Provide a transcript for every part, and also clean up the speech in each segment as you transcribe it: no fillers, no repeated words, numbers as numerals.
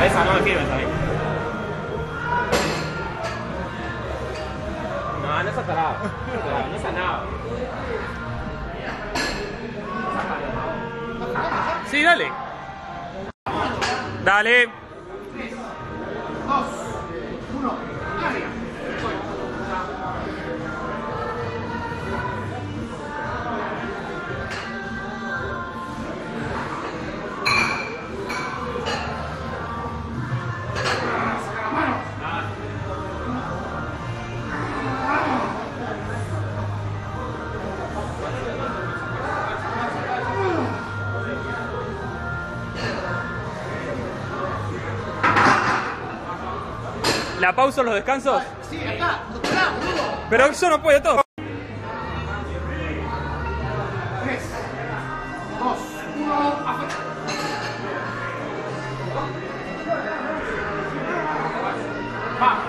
esa no me firmes ahí. No, no es atarado. No es nada. Sí, dale. Dale. 3, 2, 1, área. ¿La pausa o los descansos? Sí, acá, doctorado, boludo. Pero eso no puede todo. 3, 2, 1, afuera. Vamos.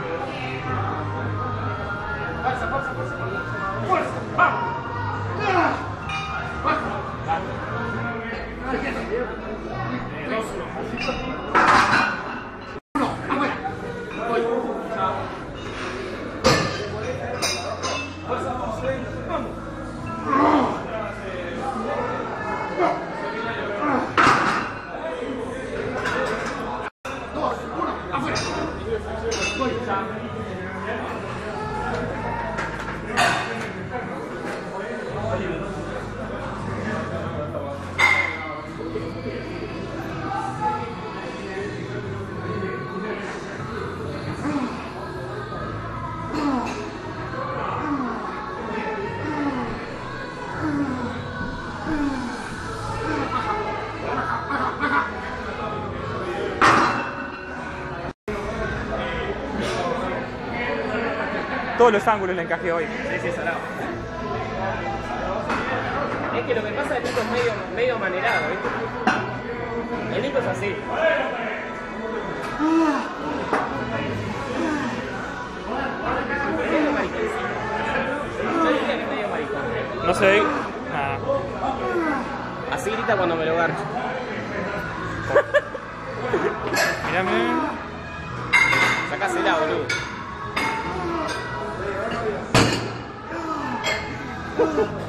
Fuerza, fuerza, fuerza. Fuerza, vamos. Fuerza. Uno, afuera. Voy. Dos, uno, afuera. Voy. Todos los ángulos le encajé hoy. Sí, salado. Es que lo que pasa es que Nico es medio manerado, ¿viste? El Nico es así. Medio mariconcito. Yo diría que es medio maricón. No sé. Nada. Así grita cuando me lo garcho. Mírame. Sacásela, boludo.